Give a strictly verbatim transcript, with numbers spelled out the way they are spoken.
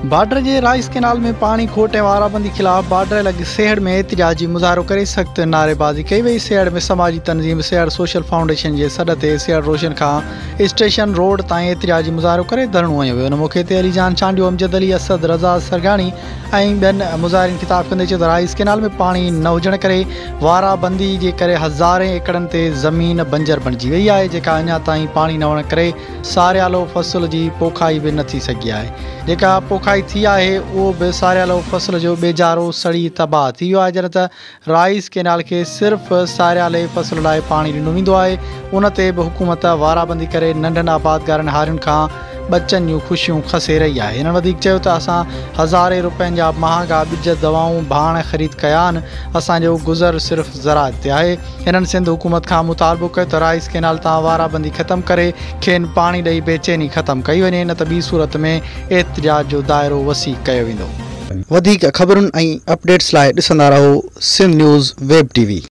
Border के rice canal में पानी खोटे वाराबंदी खिलाफ बॉर्डर लॻ सेहड़ में एहतजाजी मुज़ाहिरो करे सख़्त नारेबाज़ी कई वई। सेहड़ में समाजी तंज़ीम सेहड़ सोशल फाउंडेशन के सॾ ते सेहड़ रोशन खां स्टेशन रोड ताईं एहतजाजी मुज़ाहिरो करे धरणो हयो वियो। मौक़े ते अलीजान चांडियो, अमजद अली, असद रज़ा सरगानी ऐं ॿियनि मुज़ाहिरीन ख़िताब कंदे चयो त राइस कैनाल में पानी न हुजण करे वाराबंदी जे करे हज़ारे एकड़नि ते ज़मीन बंजर बणिजी वई आहे, जेका अञा ताईं पानी न हुअण करे सारियालो फसल जी पोखाई बि न थी सघी आहे। जेका पोखाई थी आहे उहो बि सारियालो फसल जो बेजारो सड़ी तबाह थी वियो आहे। जॾहिं त राइस कैनाल खे सिर्फ़ु सारियाले फसल लाइ पाणी ॾिनो वेंदो आहे, उन ते बि हुकूमत वाराबंदी करे नंढनि आबादगारनि हारियुनि खां बचनि जूं ख़ुशियूं खसे रही आहे। हिननि वधीक चयो त असां हज़ारे रुपयनि जा महांगा ॿिज, दवाऊं, भाण ख़रीद कया आहिनि। असांजो गुज़र सिर्फ़ु ज़राअत ते आहे। हिननि सिंध हुकूमत खां मुतालबो कयो त राइस कैनाल तां वाराबंदी ख़तमु करे खेनि पाणी ॾेई बेचैनी ख़तमु कई वञे, न त ॿी सूरत में एहतजाज जो दाइरो वसी कयो वेंदो। वधीक ख़बरुनि ऐं अपडेट्स लाइ ॾिसंदा रहो सिंध न्यूज़ वेब टीवी।